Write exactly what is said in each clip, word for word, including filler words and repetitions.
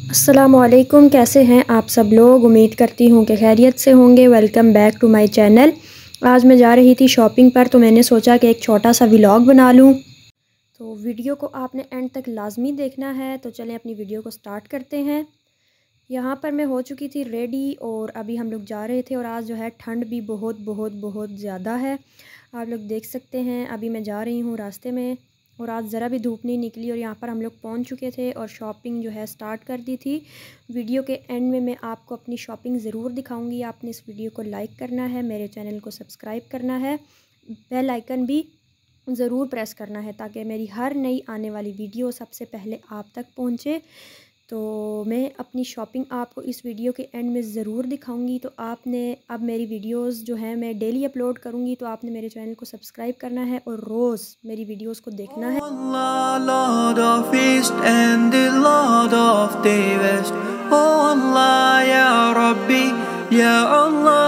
अस्सलामुअलैकुम, कैसे हैं आप सब लोग। उम्मीद करती हूँ कि खैरियत से होंगे। Welcome back to my channel. आज मैं जा रही थी शॉपिंग पर, तो मैंने सोचा कि एक छोटा सा व्लॉग बना लूँ। तो वीडियो को आपने एंड तक लाजमी देखना है। तो चलें अपनी वीडियो को स्टार्ट करते हैं। यहाँ पर मैं हो चुकी थी रेडी और अभी हम लोग जा रहे थे। और आज जो है ठंड भी बहुत बहुत बहुत ज़्यादा है, आप लोग देख सकते हैं। अभी मैं जा रही हूँ रास्ते में और आज ज़रा भी धूप नहीं निकली और यहाँ पर हम लोग पहुँच चुके थे और शॉपिंग जो है स्टार्ट कर दी थी। वीडियो के एंड में मैं आपको अपनी शॉपिंग ज़रूर दिखाऊंगी। आपने इस वीडियो को लाइक करना है, मेरे चैनल को सब्सक्राइब करना है, बेल आइकन भी ज़रूर प्रेस करना है ताकि मेरी हर नई आने वाली वीडियो सबसे पहले आप तक पहुँचे। तो मैं अपनी शॉपिंग आपको इस वीडियो के एंड में ज़रूर दिखाऊंगी। तो आपने अब मेरी वीडियोस जो है मैं डेली अपलोड करूंगी, तो आपने मेरे चैनल को सब्सक्राइब करना है और रोज़ मेरी वीडियोस को देखना है। Allah, Lord of East and the Lord of the West. Oh Allah, Ya Rabbi, Ya Allah.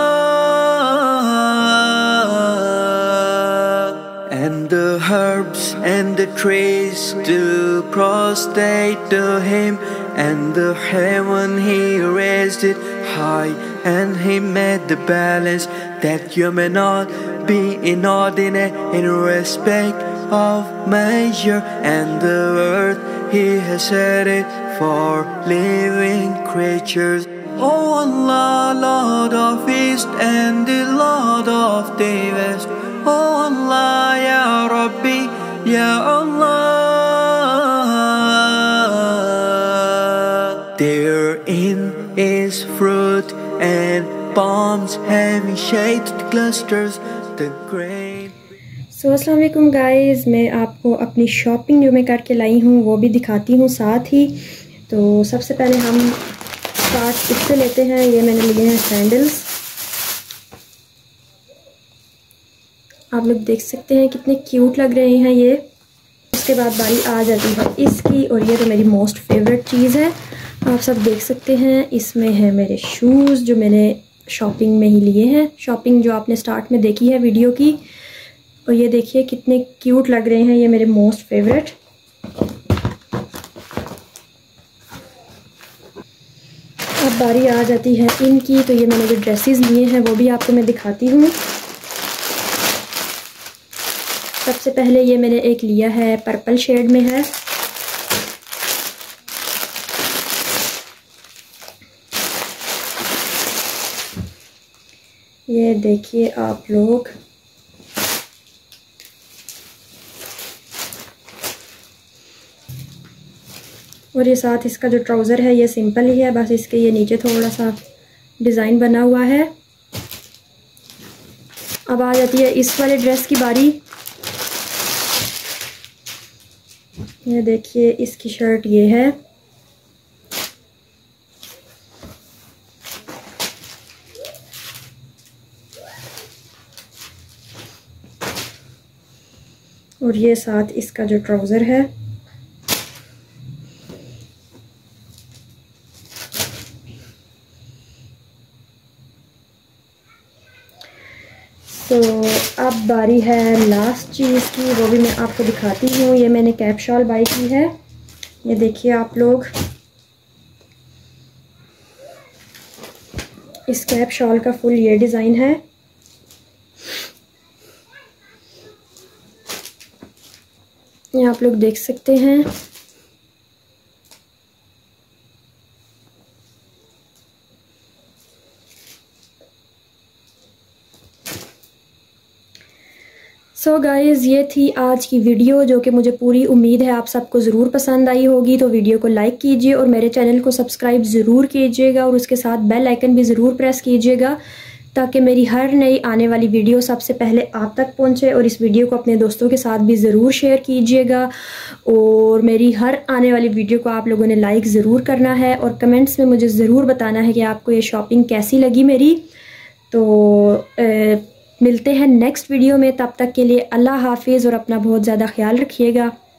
And the herbs and the trees do prostrate to Him, and the heaven He raised it high, and He made the balance that you may not be inordinate in respect of measure, and the earth He has set it for living creatures. Oh Allah, Lord of East and the Lord of the West. Oh Allah, Ya Rabbi, Ya Allah. Therein is fruit and palms having shaded clusters, the grain. सो अस्सलाम वालेकुम guys, मैं आपको अपनी shopping जो मैं करके लाई हूँ वो भी दिखाती हूँ साथ ही। तो सबसे पहले हम स्टार्ट इससे लेते हैं। ये मैंने लिए हैं सैंडल्स, आप लोग देख सकते हैं कितने क्यूट लग रहे हैं ये। उसके बाद बारी आ जाती है इसकी, और ये तो मेरी मोस्ट फेवरेट चीज़ है, आप सब देख सकते हैं। इसमें है मेरे शूज़ जो मैंने शॉपिंग में ही लिए हैं, शॉपिंग जो आपने स्टार्ट में देखी है वीडियो की। और ये देखिए कितने क्यूट लग रहे हैं, ये मेरे मोस्ट फेवरेट। अब बारी आ जाती है इनकी। तो ये मैंने जो ड्रेसेस लिए हैं वो भी आपको मैं दिखाती हूँ। सबसे पहले ये मैंने एक लिया है, पर्पल शेड में है। ये देखिए आप लोग, और ये साथ इसका जो ट्राउज़र है ये सिंपल ही है, बस इसके ये नीचे थोड़ा सा डिज़ाइन बना हुआ है। अब आ जाती है इस वाले ड्रेस की बारी। ये देखिए इसकी शर्ट ये है, और ये साथ इसका जो ट्राउज़र है। तो अब बारी है लास्ट चीज़ की, वो भी मैं आपको दिखाती हूँ। ये मैंने कैप शॉल बाई की है, ये देखिए आप लोग। इस कैप शॉल का फुल ये डिज़ाइन है। ये आप लोग देख सकते हैं। सो so गाइज़, ये थी आज की वीडियो जो कि मुझे पूरी उम्मीद है आप सबको ज़रूर पसंद आई होगी। तो वीडियो को लाइक कीजिए और मेरे चैनल को सब्सक्राइब ज़रूर कीजिएगा और उसके साथ बेल आइकन भी ज़रूर प्रेस कीजिएगा ताकि मेरी हर नई आने वाली वीडियो सबसे पहले आप तक पहुंचे। और इस वीडियो को अपने दोस्तों के साथ भी ज़रूर शेयर कीजिएगा और मेरी हर आने वाली वीडियो को आप लोगों ने लाइक ज़रूर करना है और कमेंट्स में मुझे ज़रूर बताना है कि आपको ये शॉपिंग कैसी लगी मेरी। तो ए, मिलते हैं नेक्स्ट वीडियो में, तब तक के लिए अल्लाह हाफिज़ और अपना बहुत ज़्यादा ख्याल रखिएगा।